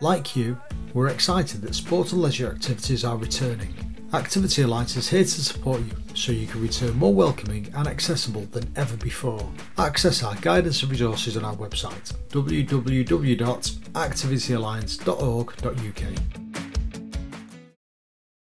Like you, we're excited that sport and leisure activities are returning. Activity Alliance is here to support you so you can return more welcoming and accessible than ever before. Access our guidance and resources on our website www.activityalliance.org.uk.